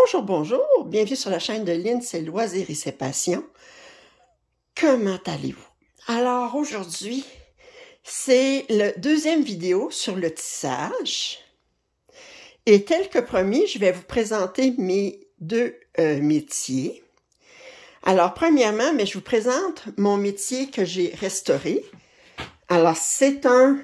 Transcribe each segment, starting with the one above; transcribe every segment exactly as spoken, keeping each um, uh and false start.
Bonjour, bonjour, bienvenue sur la chaîne de Lynn, c'est Loisirs et ses passions. Comment allez-vous? Alors aujourd'hui, c'est la deuxième vidéo sur le tissage. Et tel que promis, je vais vous présenter mes deux euh, métiers. Alors premièrement, mais je vous présente mon métier que j'ai restauré. Alors c'est un,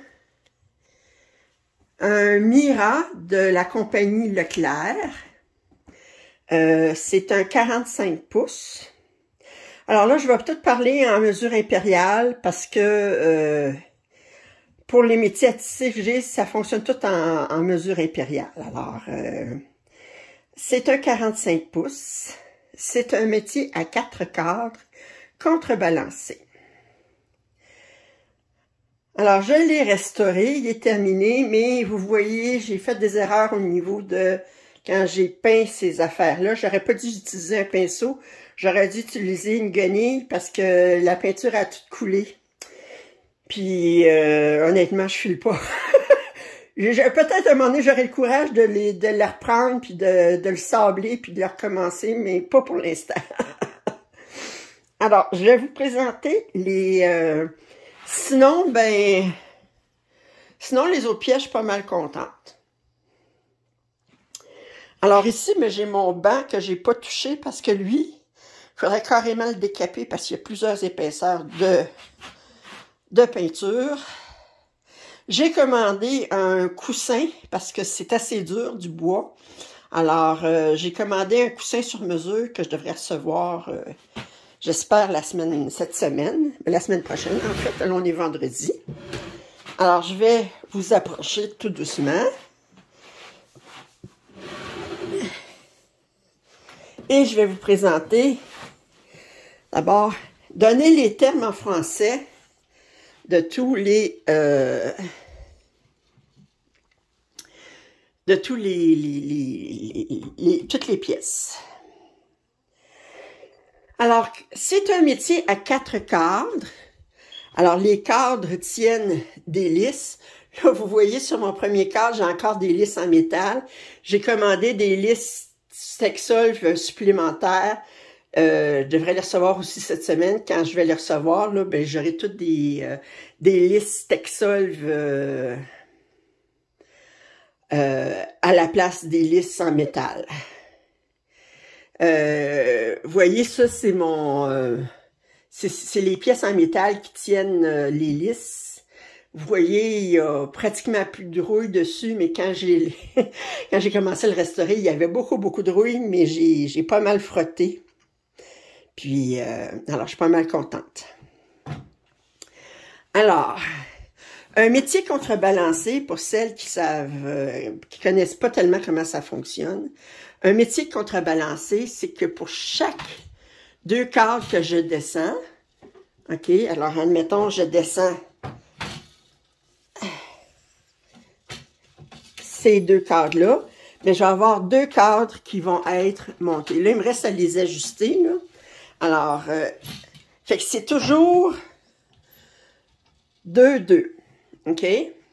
un Mira de la compagnie Leclerc. Euh, c'est un quarante-cinq pouces. Alors là, je vais peut-être parler en mesure impériale parce que euh, pour les métiers à tisser que j'ai, ça fonctionne tout en, en mesure impériale. Alors, euh, c'est un quarante-cinq pouces. C'est un métier à quatre cadres contrebalancés. Alors, je l'ai restauré, il est terminé, mais vous voyez, j'ai fait des erreurs au niveau de... Quand j'ai peint ces affaires-là, j'aurais pas dû utiliser un pinceau. J'aurais dû utiliser une guenille parce que la peinture a tout coulé. Puis, euh, honnêtement, je file pas. Peut-être à un moment donné, j'aurais le courage de, les, de la reprendre, puis de, de le sabler, puis de le recommencer, mais pas pour l'instant. Alors, je vais vous présenter les... Euh, sinon, ben... Sinon, les autres pièces, je suis pas mal contente. Alors ici, mais j'ai mon banc que j'ai pas touché parce que lui, il faudrait carrément le décaper parce qu'il y a plusieurs épaisseurs de, de peinture. J'ai commandé un coussin parce que c'est assez dur du bois. Alors, euh, j'ai commandé un coussin sur mesure que je devrais recevoir, euh, j'espère, la semaine, cette semaine, la semaine prochaine. En fait, là, on est vendredi. Alors, je vais vous approcher tout doucement. Et je vais vous présenter, d'abord, donner les termes en français de tous les, euh, de tous les, les, les, les, les, toutes les pièces. Alors, c'est un métier à quatre cadres. Alors, les cadres tiennent des lisses. Là, vous voyez sur mon premier cadre, j'ai encore des lisses en métal. J'ai commandé des lisses Texsolv supplémentaires. Euh, je devrais les recevoir aussi cette semaine. Quand je vais les recevoir, là, ben, j'aurai toutes des, euh, des listes Texsolv euh, euh, à la place des lisses en métal. Euh, vous voyez, ça, c'est mon... Euh, c'est les pièces en métal qui tiennent euh, les lisses. Vous voyez, il y a pratiquement plus de rouille dessus, mais quand j'ai quand j'ai commencé à le restaurer, il y avait beaucoup, beaucoup de rouille, mais j'ai pas mal frotté. Puis, euh, alors, je suis pas mal contente. Alors, un métier contrebalancé, pour celles qui savent, euh, qui connaissent pas tellement comment ça fonctionne, un métier contrebalancé, c'est que pour chaque deux cadres que je descends, OK, alors admettons, je descends ces deux cadres-là, mais je vais avoir deux cadres qui vont être montés. Là, il me reste à les ajuster, là. Alors, euh, fait que c'est toujours deux, deux, OK?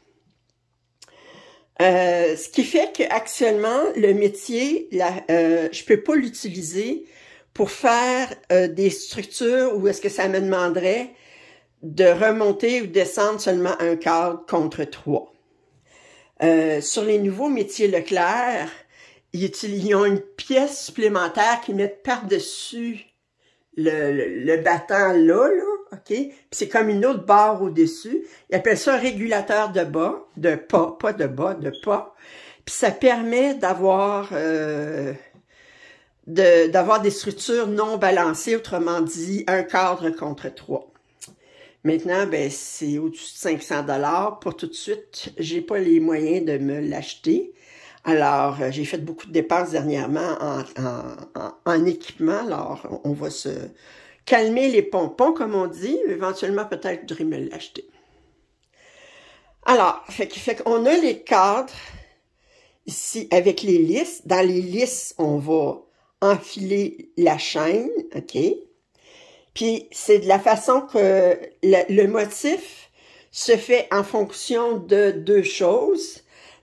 Euh, ce qui fait qu'actuellement, le métier, la, euh, je peux pas l'utiliser pour faire euh, des structures où est-ce que ça me demanderait de remonter ou descendre seulement un cadre contre trois. Euh, sur les nouveaux métiers Leclerc, ils, ils ont une pièce supplémentaire qu'ils mettent par-dessus le, le, le battant là, là, OK? Puis c'est comme une autre barre au-dessus. Ils appellent ça un régulateur de bas, de pas, pas de bas, de pas. Puis ça permet d'avoir euh, de, d'avoir des structures non balancées, autrement dit, un cadre contre trois. Maintenant, ben c'est au-dessus de cinq cents dollars. Pour tout de suite, j'ai pas les moyens de me l'acheter. Alors, euh, j'ai fait beaucoup de dépenses dernièrement en, en, en, en équipement. Alors, on, on va se calmer les pompons, comme on dit. Éventuellement, peut-être, je devrais me l'acheter. Alors, fait, fait qu'on a les cadres ici avec les lisses. Dans les lisses, on va enfiler la chaîne, OK? Puis, c'est de la façon que le, le motif se fait en fonction de deux choses.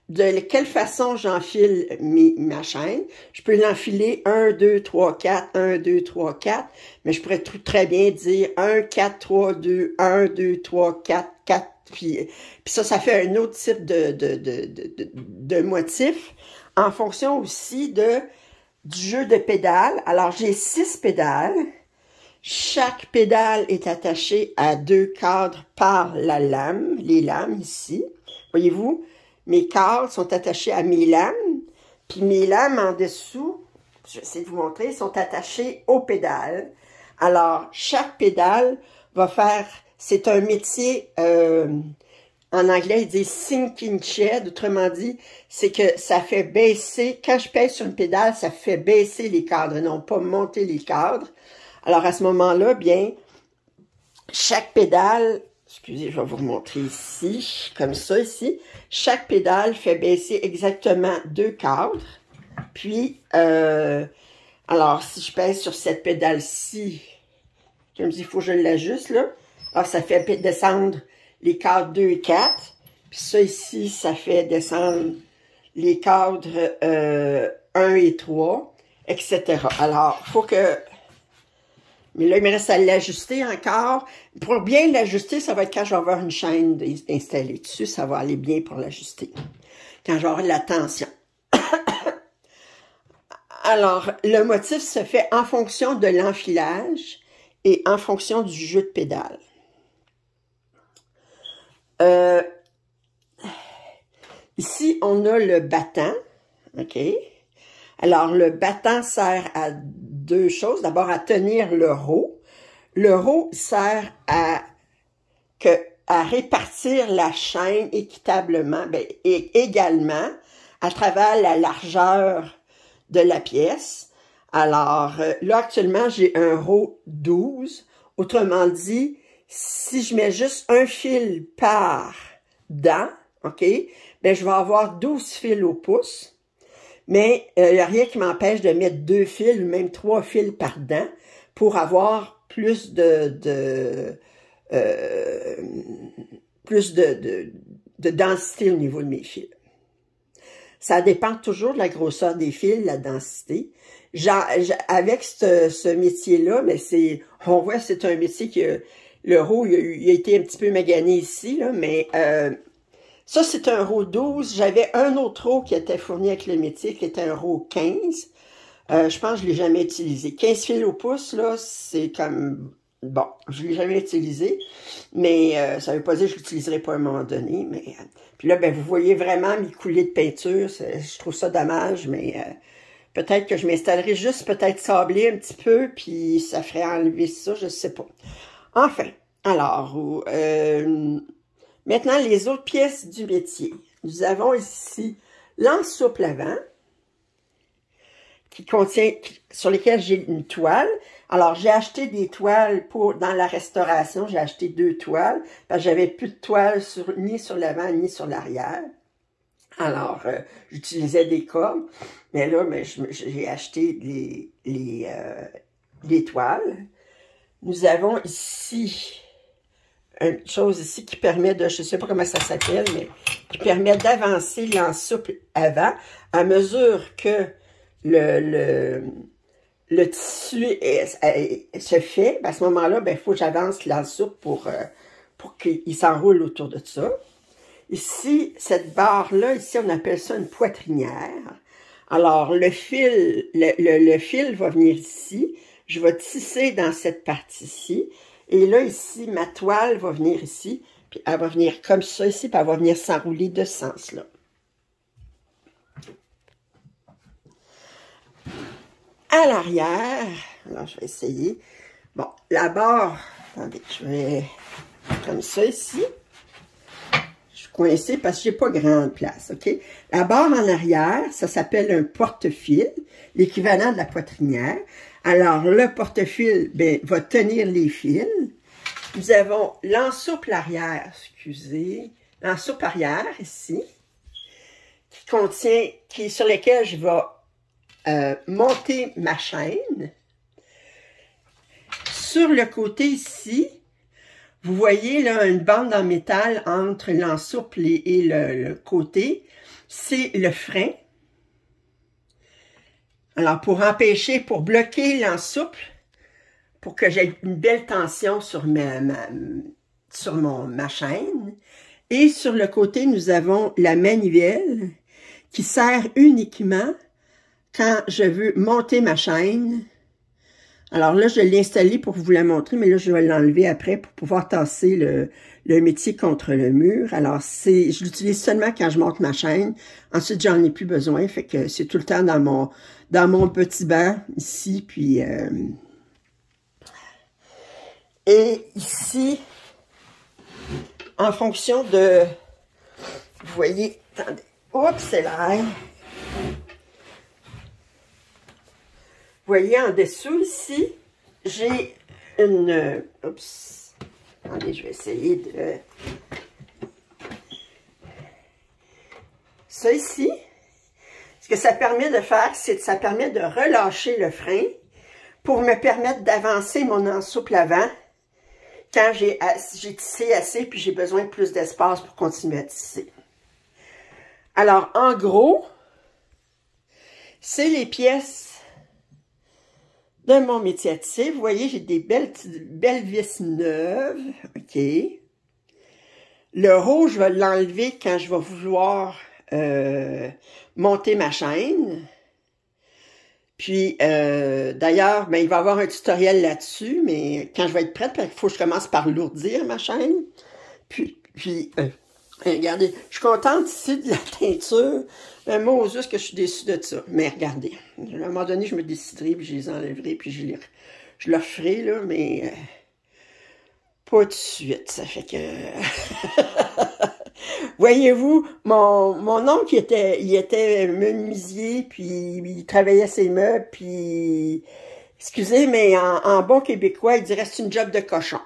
de quelle façon j'enfile ma chaîne. Je peux l'enfiler un, deux, trois, quatre, un, deux, trois, quatre, mais je pourrais tout très bien dire un, quatre, trois, deux, un, deux, trois, quatre, quatre, puis, puis ça, ça fait un autre type de, de, de, de, de, de motif en fonction aussi de du jeu de pédales. Alors, j'ai six pédales. Chaque pédale est attachée à deux cadres par la lame, les lames ici. Voyez-vous? Mes cadres sont attachés à mes lames, puis mes lames en dessous, je vais essayer de vous montrer, sont attachées aux pédales. Alors, chaque pédale va faire, c'est un métier, euh, en anglais, ils disent sinking shed, autrement dit, c'est que ça fait baisser, quand je pèse sur une pédale, ça fait baisser les cadres, non pas monter les cadres. Alors, à ce moment-là, bien, chaque pédale, excusez, je vais vous montrer ici, comme ça ici. Chaque pédale fait baisser exactement deux cadres. Puis, euh, alors, si je pèse sur cette pédale-ci, comme je dis, il faut que je l'ajuste, là. Alors, ça fait descendre les cadres deux et quatre. Puis ça ici, ça fait descendre les cadres euh, un et trois, et cetera. Alors, il faut que... Mais là, il me reste à l'ajuster encore. Pour bien l'ajuster, ça va être quand je vais avoir une chaîne installée dessus. Ça va aller bien pour l'ajuster. Quand je vais avoir de la tension. Alors, le motif se fait en fonction de l'enfilage et en fonction du jeu de pédale. Euh, ici, on a le battant. OK? Alors, le battant sert à deux choses. D'abord, à tenir le rot. Le rot sert à, que, à répartir la chaîne équitablement, ben, et également à travers la largeur de la pièce. Alors, là, actuellement, j'ai un rot douze. Autrement dit, si je mets juste un fil par dent, OK, ben, je vais avoir douze fils au pouce. Mais il euh, n'y a rien qui m'empêche de mettre deux fils, ou même trois fils par dent, pour avoir plus de, de euh, plus de, de, de densité au niveau de mes fils. Ça dépend toujours de la grosseur des fils, la densité. Genre, avec ce, ce métier-là, mais c'est, on voit c'est un métier que le rot, il a, il a été un petit peu magané ici, là, mais euh, ça, c'est un rot douze. J'avais un autre rot qui était fourni avec le métier, qui était un rot quinze. Euh, je pense que je ne l'ai jamais utilisé. quinze fils au pouce, là, c'est comme... Bon, je ne l'ai jamais utilisé, mais euh, ça ne veut pas dire que je ne l'utiliserai pas à un moment donné. Mais euh, puis là, ben, vous voyez vraiment mes coulées de peinture. Je trouve ça dommage, mais euh, peut-être que je m'installerai juste peut-être sablé un petit peu, puis ça ferait enlever ça, je ne sais pas. Enfin, alors... Euh, Maintenant, les autres pièces du métier. Nous avons ici l'ensouple avant, qui contient, sur lesquelles j'ai une toile. Alors, j'ai acheté des toiles pour dans la restauration. J'ai acheté deux toiles, parce que j'avais plus de toiles sur, ni sur l'avant, ni sur l'arrière. Alors, euh, j'utilisais des cordes. Mais là, mais j'ai acheté les, les, euh, les toiles. Nous avons ici... une chose ici qui permet de, je ne sais pas comment ça s'appelle, mais qui permet d'avancer l'ensouple avant à mesure que le, le, le tissu est, est, se fait. À ce moment-là, ben, il faut que j'avance l'ensouple pour, euh, pour qu'il s'enroule autour de ça. Ici, cette barre-là, ici, on appelle ça une poitrinière. Alors, le fil, le, le, le fil va venir ici. Je vais tisser dans cette partie-ci. Et là, ici, ma toile va venir ici, puis elle va venir comme ça ici, puis elle va venir s'enrouler de ce sens-là. À l'arrière, alors je vais essayer. Bon, la barre, attendez, je vais comme ça ici. Je suis coincée parce que j'ai pas grande place, OK? La barre en arrière, ça s'appelle un porte-fil, l'équivalent de la poitrinière. Alors, le porte-fil ben, va tenir les fils. Nous avons l'ensouple arrière, excusez, l'ensouple arrière ici, qui contient, qui sur lequel je vais euh, monter ma chaîne. Sur le côté ici, vous voyez là une bande en métal entre l'ensouple et, et le, le côté. c'est le frein. Alors, pour empêcher, pour bloquer l'ensouple, pour que j'ai une belle tension sur ma, ma, sur mon, ma chaîne. Et sur le côté, nous avons la manivelle qui sert uniquement quand je veux monter ma chaîne. Alors là, je l'ai installée pour vous la montrer, mais là, je vais l'enlever après pour pouvoir tasser le, le métier contre le mur. Alors, c'est, je l'utilise seulement quand je monte ma chaîne. Ensuite, j'en ai plus besoin, fait que c'est tout le temps dans mon, dans mon petit banc ici, puis... Euh, et ici, en fonction de... Vous voyez, attendez, oups, c'est l'air. Vous voyez, en dessous, ici, j'ai une... Oups. Attendez, je vais essayer de... Ça ici, ce que ça permet de faire, c'est que ça permet de relâcher le frein pour me permettre d'avancer mon ensouple avant quand j'ai tissé assez puis j'ai besoin de plus d'espace pour continuer à tisser. Alors, en gros, c'est les pièces de mon métier à tisser. Vous voyez, j'ai des belles, belles vis neuves. OK. Le rouge, je vais l'enlever quand je vais vouloir euh, monter ma chaîne. Puis, euh, d'ailleurs, ben, il va y avoir un tutoriel là-dessus, mais quand je vais être prête, il faut que je commence par lourdir ma chaîne. Puis, puis euh, regardez, je suis contente ici de la teinture. Mais moi, aux juste que je suis déçue de ça. Mais regardez, à un moment donné, je me déciderai, puis je les enlèverai, puis je, les, je le ferai, là, mais euh, pas tout de suite. Ça fait que... Voyez-vous, mon, mon oncle, il était, il était menuisier, puis il travaillait ses meubles, puis... Excusez, mais en, en bon québécois, il dirait c'est une job de cochon.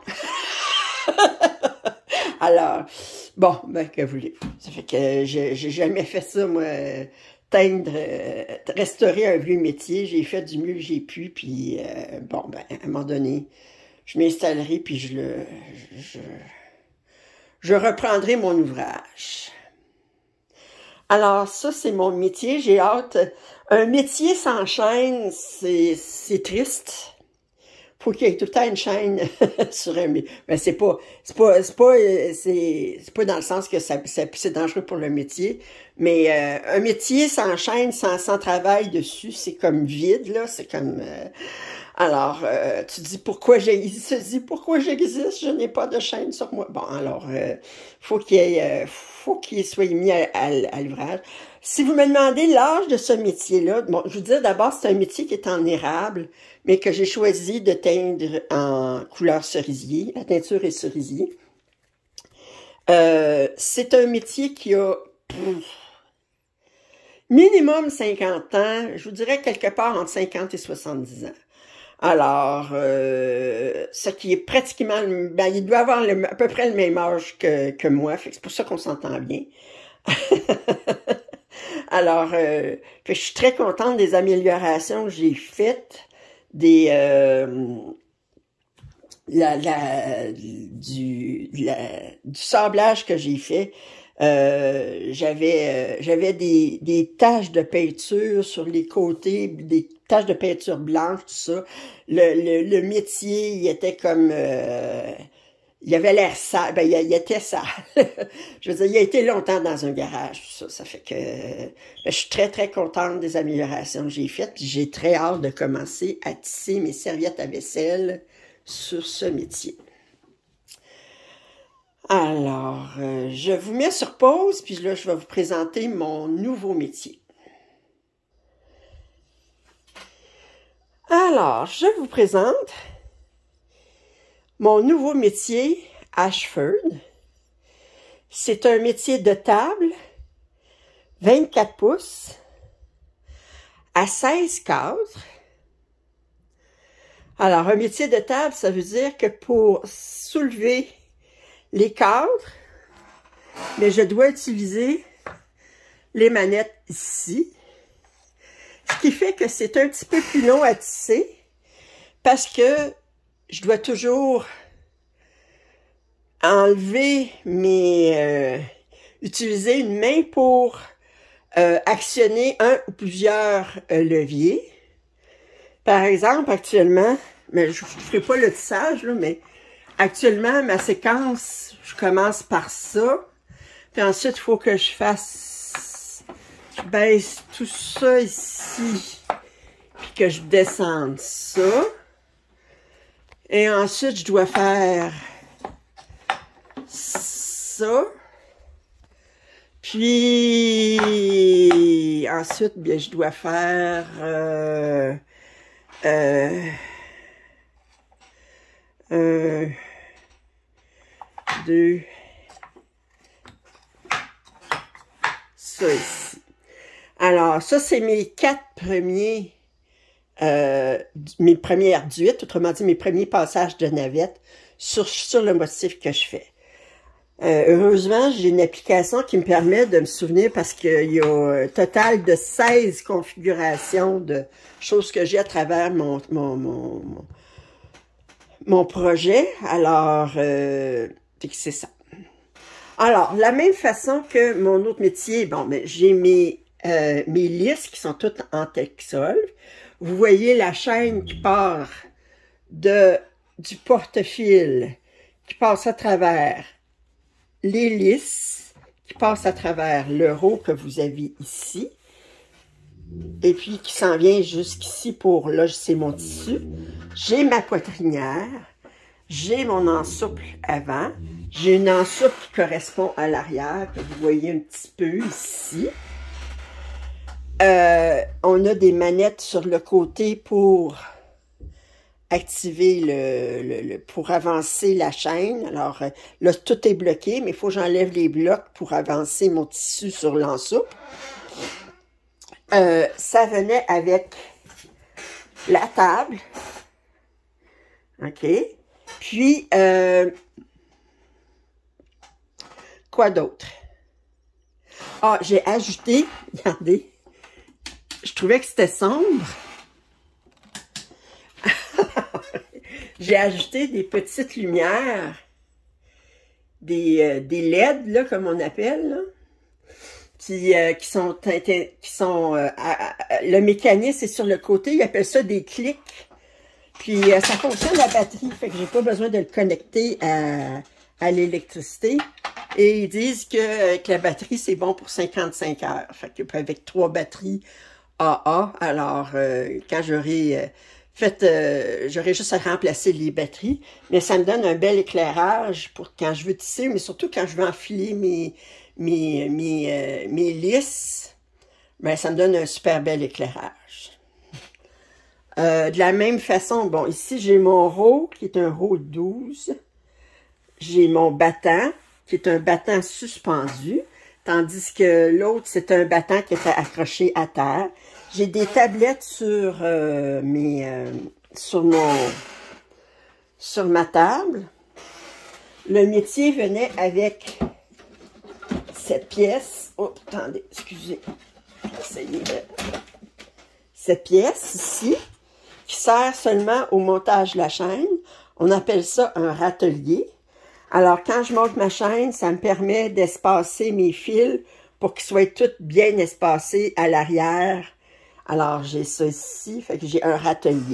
Alors, bon, ben, que voulez-vous. Ça fait que j'ai jamais fait ça, moi, teindre, euh, restaurer un vieux métier. J'ai fait du mieux que j'ai pu, puis euh, bon, ben, à un moment donné, je m'installerai, puis je le... Je, je reprendrai mon ouvrage. Alors, ça, c'est mon métier. J'ai hâte. Un métier sans chaîne, c'est triste. Faut qu'il y ait tout le temps une chaîne sur un... Ben, c'est pas... C'est pas... C'est pas... C'est pas dans le sens que ça, ça c'est dangereux pour le métier. Mais euh, un métier sans chaîne, sans, sans travail dessus, c'est comme vide, là. C'est comme... Euh, alors, euh, tu dis pourquoi j'ai, il se dit pourquoi j'existe, je n'ai pas de chaîne sur moi. Bon, alors, euh, faut qu'il euh, faut qu'il soit mis à, à, à l'ouvrage. Si vous me demandez l'âge de ce métier-là, bon, je vous dis d'abord, c'est un métier qui est en érable, mais que j'ai choisi de teindre en couleur cerisier. La teinture est cerisier. Euh, c'est un métier qui a pff, minimum cinquante ans, je vous dirais quelque part entre cinquante et soixante-dix ans. Alors, euh, ce qui est pratiquement, ben, il doit avoir le, à peu près le même âge que, que moi, fait que c'est pour ça qu'on s'entend bien. Alors, euh, je suis très contente des améliorations que j'ai faites, des, euh, la, la, du, la, du sablage que j'ai fait. Euh, j'avais euh, j'avais des, des taches de peinture sur les côtés, des taches de peinture blanche, tout ça. Le, le, le métier, il était comme... Euh, il avait l'air sale, ben il, il était sale. Je veux dire, il a été longtemps dans un garage, tout ça. Ça fait que ben, je suis très, très contente des améliorations que j'ai faites. Puis j'ai très hâte de commencer à tisser mes serviettes à vaisselle sur ce métier. Alors, euh, je vous mets sur pause, puis là, je vais vous présenter mon nouveau métier. Alors, je vous présente mon nouveau métier Ashford. C'est un métier de table, vingt-quatre pouces, à seize cadres. Alors, un métier de table, ça veut dire que pour soulever les cadres, mais je dois utiliser les manettes ici. Ce qui fait que c'est un petit peu plus long à tisser parce que je dois toujours enlever mes... Euh, utiliser une main pour euh, actionner un ou plusieurs euh, leviers. Par exemple, actuellement, mais je ne ferai pas le tissage, là, mais actuellement, ma séquence, je commence par ça. Puis ensuite, il faut que je fasse, je baisse tout ça ici, puis que je descende ça. Et ensuite, je dois faire ça. Puis ensuite, bien, je dois faire euh, euh, un, deux, ça ici. Alors, ça, c'est mes quatre premiers, euh, mes premières duites, autrement dit, mes premiers passages de navette sur, sur le motif que je fais. Euh, heureusement, j'ai une application qui me permet de me souvenir parce qu'il y a un total de seize configurations de choses que j'ai à travers mon, mon, mon, mon, mon projet. Alors, euh, c'est ça. Alors, la même façon que mon autre métier, bon, ben, j'ai mes, euh, mes listes qui sont toutes en Texol. Vous voyez la chaîne qui part de, du porte-fil, qui passe à travers les lisses, qui passent à travers le row que vous avez ici, et puis qui s'en vient jusqu'ici pour, là, c'est mon tissu. J'ai ma poitrinière, j'ai mon ensouple avant, j'ai une ensouple qui correspond à l'arrière, que vous voyez un petit peu ici. Euh, on a des manettes sur le côté pour activer le, le, le pour avancer la chaîne. Alors là, tout est bloqué, mais il faut que j'enlève les blocs pour avancer mon tissu sur l'ensouple. Euh, ça venait avec la table. OK. Puis, euh, quoi d'autre? Ah, j'ai ajouté, regardez, je trouvais que c'était sombre. J'ai ajouté des petites lumières, des, euh, des L E D, là, comme on appelle, là, qui, euh, qui sont, qui sont euh, à, à, le mécanisme est sur le côté, ils appellent ça des clics. Puis, euh, ça fonctionne à la batterie, fait que j'ai pas besoin de le connecter à, à l'électricité. Et ils disent qu'avec la batterie, c'est bon pour cinquante-cinq heures. Fait que avec trois batteries A A, alors, euh, quand j'aurai... Euh, fait, euh, j'aurais juste à remplacer les batteries, mais ça me donne un bel éclairage pour quand je veux tisser, mais surtout quand je veux enfiler mes, mes, mes, euh, mes lisses, ben, ça me donne un super bel éclairage. Euh, de la même façon, bon, ici j'ai mon row, qui est un row douze, j'ai mon battant, qui est un battant suspendu, tandis que l'autre, c'est un battant qui est accroché à terre. J'ai des tablettes sur euh, mes euh, sur mon sur ma table. Le métier venait avec cette pièce. Oh, attendez, excusez. Essayez de... Cette pièce ici, qui sert seulement au montage de la chaîne. On appelle ça un râtelier. Alors, quand je monte ma chaîne, ça me permet d'espacer mes fils pour qu'ils soient tous bien espacés à l'arrière. Alors, j'ai ça ici, fait que j'ai un râtelier.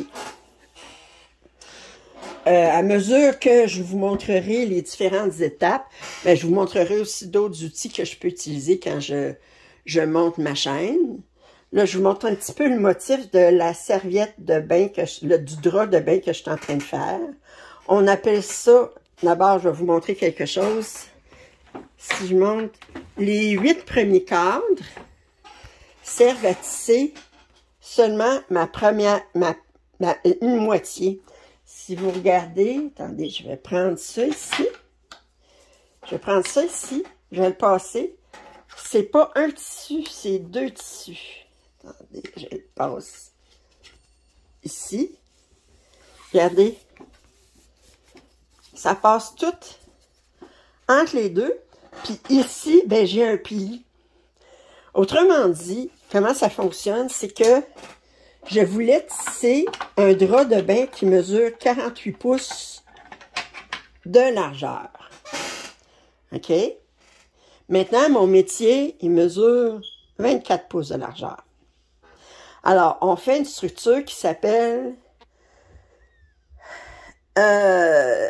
Euh, à mesure que je vous montrerai les différentes étapes, ben, je vous montrerai aussi d'autres outils que je peux utiliser quand je, je monte ma chaîne. Là, je vous montre un petit peu le motif de la serviette de bain, que je, le, du drap de bain que je suis en train de faire. On appelle ça, d'abord, je vais vous montrer quelque chose. Si je monte, les huit premiers cadres servent à tisser seulement ma première, ma, ma, une moitié. Si vous regardez, attendez, je vais prendre ça ici. Je vais prendre ça ici, je vais le passer. C'est pas un tissu, c'est deux tissus. Attendez, je le passe ici. Regardez. Ça passe tout entre les deux. Puis ici, ben j'ai un pli. Autrement dit, comment ça fonctionne, c'est que je voulais tisser un drap de bain qui mesure quarante-huit pouces de largeur. OK? Maintenant, mon métier, il mesure vingt-quatre pouces de largeur. Alors, on fait une structure qui s'appelle euh,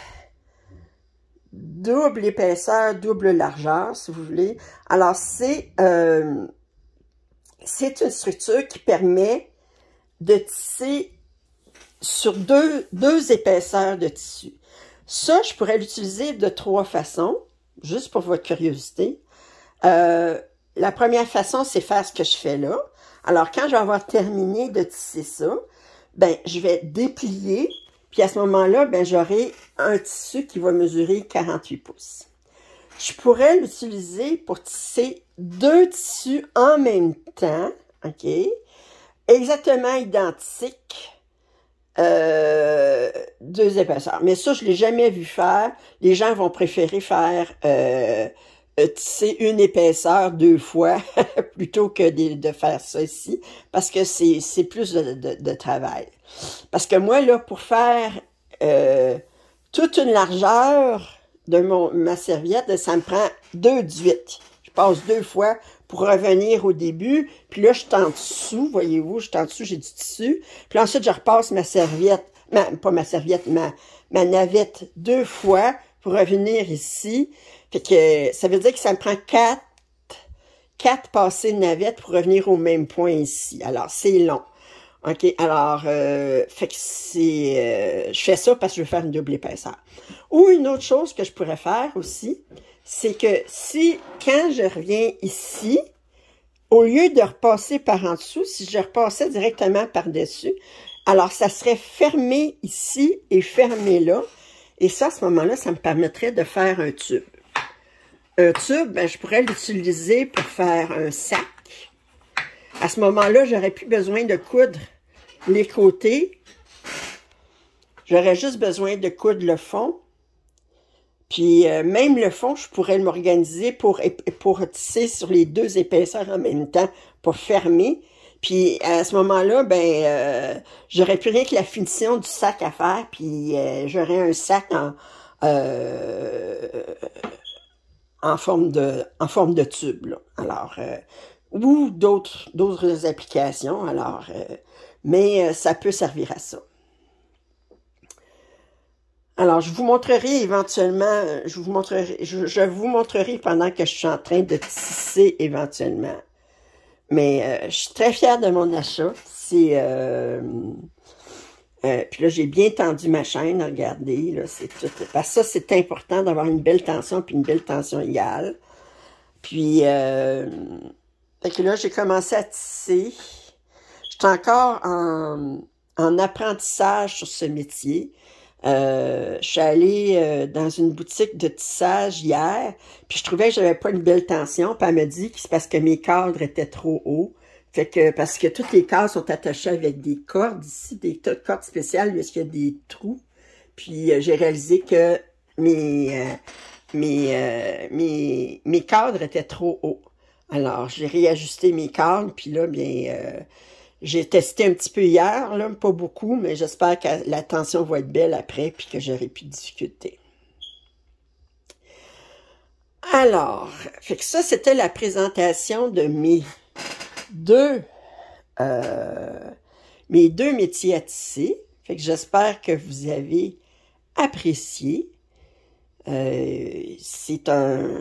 double épaisseur, double largeur, si vous voulez. Alors, c'est euh, c'est une structure qui permet de tisser sur deux, deux épaisseurs de tissu. Ça, je pourrais l'utiliser de trois façons, juste pour votre curiosité. Euh, la première façon, c'est faire ce que je fais là. Alors, quand je vais avoir terminé de tisser ça, ben, je vais déplier, puis à ce moment-là, ben, j'aurai un tissu qui va mesurer quarante-huit pouces. Je pourrais l'utiliser pour tisser deux tissus en même temps, OK? Exactement identiques, euh, deux épaisseurs. Mais ça, je l'ai jamais vu faire. Les gens vont préférer faire euh, tisser une épaisseur deux fois plutôt que de, de faire ça ici, parce que c'est c'est plus de, de, de travail. Parce que moi, là, pour faire euh, toute une largeur de mon, ma serviette, ça me prend deux dix-huit. Je passe deux fois pour revenir au début. Puis là, je suis en dessous, voyez-vous, je suis en dessous, j'ai du tissu. Puis ensuite, je repasse ma serviette, ma, pas ma serviette, ma, ma navette deux fois pour revenir ici. Fait que ça veut dire que ça me prend quatre, quatre passées de navette pour revenir au même point ici. Alors, c'est long. OK, alors, euh, fait que c'est, euh, je fais ça parce que je veux faire une double épaisseur. Ou une autre chose que je pourrais faire aussi, c'est que si, quand je reviens ici, au lieu de repasser par en dessous, si je repassais directement par-dessus, alors ça serait fermé ici et fermé là. Et ça, à ce moment-là, ça me permettrait de faire un tube. Un tube, ben, je pourrais l'utiliser pour faire un sac. À ce moment-là, j'aurais plus besoin de coudre les côtés. J'aurais juste besoin de coudre le fond. Puis euh, même le fond, je pourrais m'organiser pour, pour tisser sur les deux épaisseurs en même temps, pour fermer. Puis à ce moment-là, ben euh, j'aurais plus rien que la finition du sac à faire, puis euh, j'aurais un sac en, euh, en forme de en forme de tube, là. Alors, euh, ou d'autres d'autres applications, alors, euh, mais euh, ça peut servir à ça. Alors, je vous montrerai éventuellement, je vous montrerai, je, je vous montrerai pendant que je suis en train de tisser éventuellement. Mais euh, je suis très fière de mon achat. C'est euh, euh, puis là, j'ai bien tendu ma chaîne, regardez, là, c'est tout. Parce que ça, c'est important d'avoir une belle tension puis une belle tension égale. Puis euh, fait que là, j'ai commencé à tisser. Je suis encore en, en apprentissage sur ce métier. Euh, je suis allée euh, dans une boutique de tissage hier, puis je trouvais que j'avais pas une belle tension, puis elle me dit que c'est parce que mes cadres étaient trop hauts. Fait que, parce que toutes les cadres sont attachées avec des cordes ici, des cordes spéciales, parce qu'il y a des trous. Puis euh, j'ai réalisé que mes, euh, mes, euh, mes, mes cadres étaient trop hauts. Alors, j'ai réajusté mes cadres, puis là, bien... Euh, j'ai testé un petit peu hier, là, pas beaucoup, mais j'espère que la tension va être belle après, puis que j'aurai plus de difficultés. Alors, fait que ça, c'était la présentation de mes deux, euh, mes deux métiers à tisser. Fait que j'espère que vous avez apprécié. Euh, c'est un...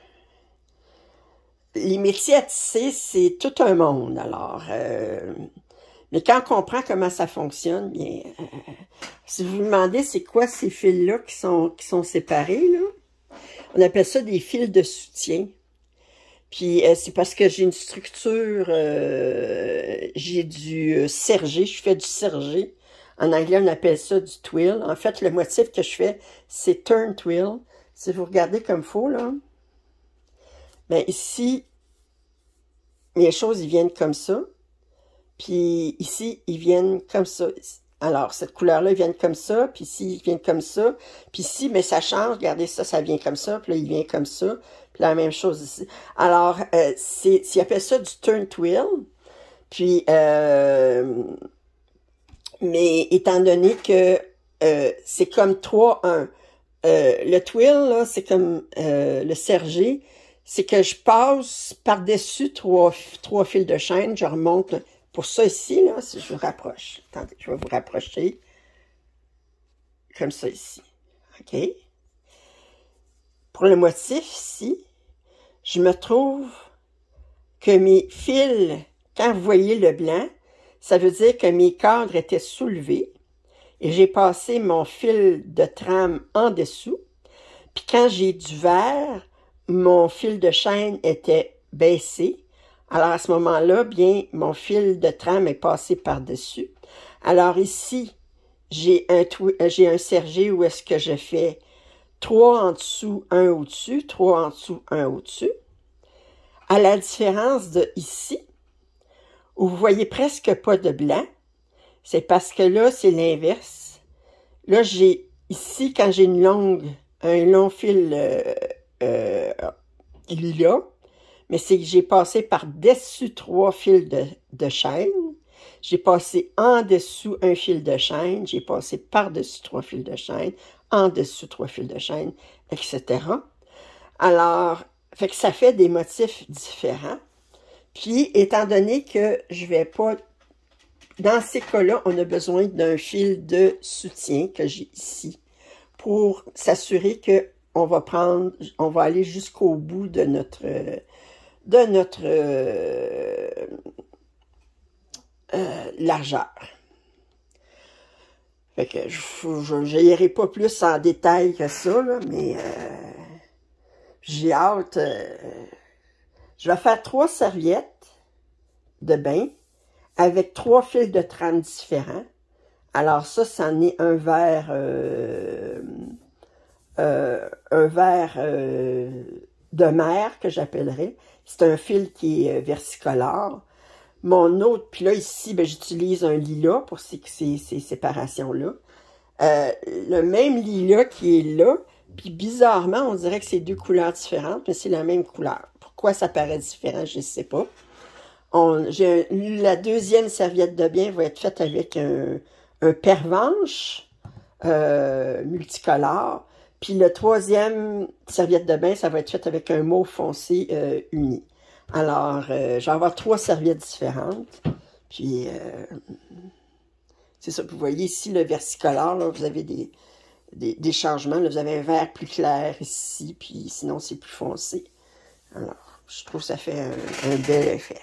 Les métiers à tisser, c'est tout un monde, alors. Euh, mais quand on comprend comment ça fonctionne, bien, euh, si vous vous demandez c'est quoi ces fils-là qui sont, qui sont séparés, là, on appelle ça des fils de soutien. Puis euh, c'est parce que j'ai une structure, euh, j'ai du sergé, je fais du sergé. En anglais, on appelle ça du twill. En fait, le motif que je fais, c'est turn twill. Si vous regardez comme il faut, là, ben ici, les choses, ils viennent comme ça. Puis ici, ils viennent comme ça. Alors, cette couleur-là, ils viennent comme ça. Puis ici, ils viennent comme ça. Puis ici, mais ça change. Regardez ça, ça vient comme ça. Puis là, il vient comme ça. Puis la même chose ici. Alors, euh, c'est, ils appellent ça du turn twill. Puis, euh, mais étant donné que euh, c'est comme trois un. Euh, le twill, là, c'est comme euh, le sergé. c'est que je passe par-dessus trois, trois fils de chaîne, je remonte. Pour ça ici, là, si je vous rapproche. Attendez, je vais vous rapprocher. Comme ça ici. OK? Pour le motif ici, je me trouve que mes fils, quand vous voyez le blanc, ça veut dire que mes cadres étaient soulevés et j'ai passé mon fil de trame en dessous. Puis quand j'ai du vert, mon fil de chaîne était baissé. Alors à ce moment-là, bien, mon fil de trame est passé par-dessus. Alors ici, j'ai un, j'ai un sergé où est-ce que je fais trois en dessous, un au-dessus, trois en dessous, un au-dessus. À la différence de ici, où vous voyez presque pas de blanc, c'est parce que là, c'est l'inverse. Là, j'ai ici, quand j'ai une longue, un long fil, euh, euh, il est là, mais c'est que j'ai passé par-dessus trois fils de, de chaîne. J'ai passé en dessous un fil de chaîne, j'ai passé par-dessus trois fils de chaîne, en dessous trois fils de chaîne, et cetera. Alors, fait que ça fait des motifs différents. Puis, étant donné que je vais pas... Dans ces cas-là, on a besoin d'un fil de soutien que j'ai ici pour s'assurer que on va prendre, on va aller jusqu'au bout de notre... de notre euh, euh, largeur. Fait que je n'irai pas plus en détail que ça, là, mais euh, j'ai hâte. Euh, je vais faire trois serviettes de bain avec trois fils de trame différents. Alors ça, c'en est un vert, euh, euh, un vert euh, de mer que j'appellerais. C'est un fil qui est versicolore. Mon autre, puis là, ici, ben, j'utilise un lilas pour ces, ces, ces séparations-là. Euh, le même lilas qui est là, puis bizarrement, on dirait que c'est deux couleurs différentes, mais c'est la même couleur. Pourquoi ça paraît différent, je ne sais pas. On, j'ai un, la deuxième serviette de bain va être faite avec un, un pervenche euh, multicolore. Puis le troisième serviette de bain, ça va être fait avec un mauve foncé euh, uni. Alors, euh, je vais avoir trois serviettes différentes. Puis, euh, c'est ça. Vous voyez ici le versicolore, là, vous avez des, des, des changements. Là, vous avez un vert plus clair ici, puis sinon, c'est plus foncé. Alors, je trouve que ça fait un, un bel effet.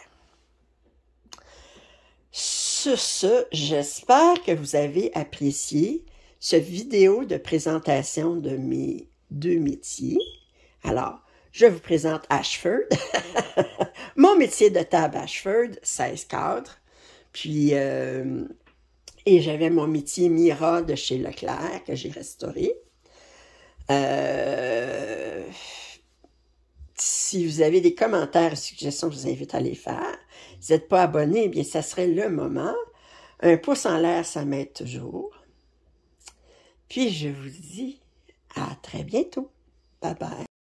Sur ce, j'espère que vous avez apprécié cette vidéo de présentation de mes deux métiers. Alors, je vous présente Ashford, mon métier de table Ashford, seize cadres. Puis, euh, et j'avais mon métier Mira de chez Leclerc que j'ai restauré. Euh, si vous avez des commentaires et suggestions, je vous invite à les faire. Si vous n'êtes pas abonné, eh bien, ça serait le moment. Un pouce en l'air, ça m'aide toujours. Puis, je vous dis à très bientôt. Bye bye.